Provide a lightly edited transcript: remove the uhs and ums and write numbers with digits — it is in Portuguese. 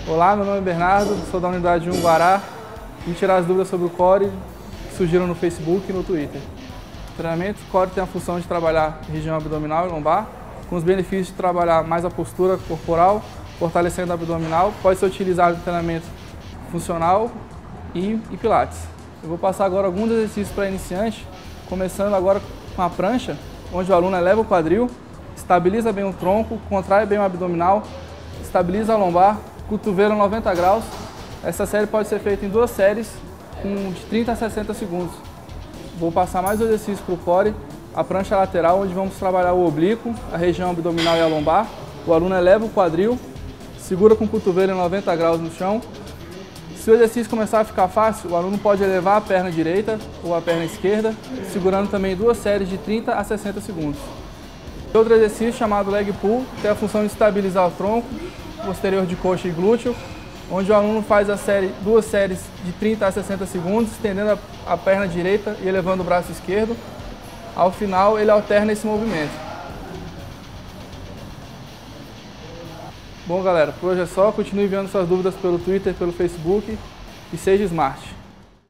Olá, meu nome é Bernardo, sou da unidade 1 Guará. Vim tirar as dúvidas sobre o Core que surgiram no Facebook e no Twitter. O treinamento Core tem a função de trabalhar região abdominal e lombar, com os benefícios de trabalhar mais a postura corporal, fortalecendo o abdominal. Pode ser utilizado no treinamento funcional e pilates. Eu vou passar agora alguns exercícios para iniciante, começando agora com a prancha, onde o aluno eleva o quadril, estabiliza bem o tronco, contrai bem o abdominal, estabiliza a lombar, cotovelo 90 graus. Essa série pode ser feita em 2 séries, de 30 a 60 segundos. Vou passar mais um exercício para o core, a prancha lateral, onde vamos trabalhar o oblíquo, a região abdominal e a lombar. O aluno eleva o quadril, segura com o cotovelo em 90 graus no chão. Se o exercício começar a ficar fácil, o aluno pode elevar a perna direita ou a perna esquerda, segurando também 2 séries de 30 a 60 segundos. Outro exercício chamado leg pull tem a função de estabilizar o tronco posterior de coxa e glúteo, onde o aluno faz 2 séries de 30 a 60 segundos, estendendo a perna direita e elevando o braço esquerdo. Ao final, ele alterna esse movimento. Bom, galera, por hoje é só. Continue enviando suas dúvidas pelo Twitter, pelo Facebook e seja smart.